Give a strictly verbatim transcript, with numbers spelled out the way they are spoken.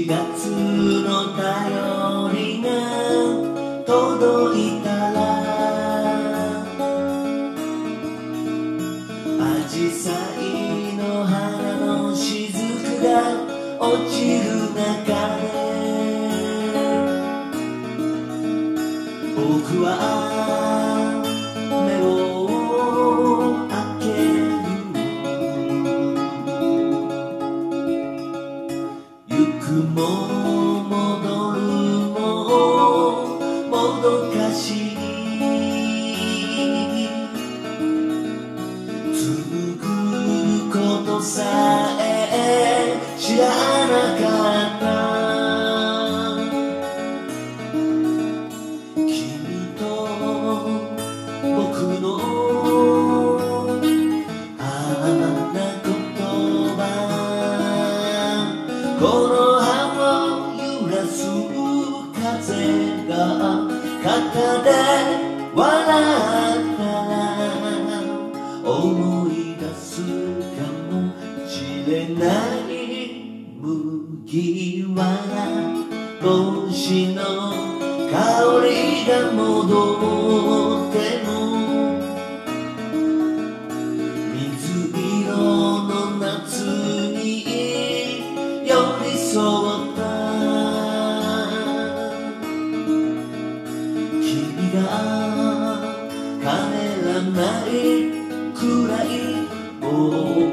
しがつの便りが届いたらアジサイの花の雫が落ちる中で僕は目を開ける。行くも戻るももどかしい続くことさえ知らなかった君と僕のあんな言葉この葉を揺らす風が肩で笑ったら思い出すかもしれない麦わら帽子の香りが戻っても水色の夏に寄り添った君が帰らないくらい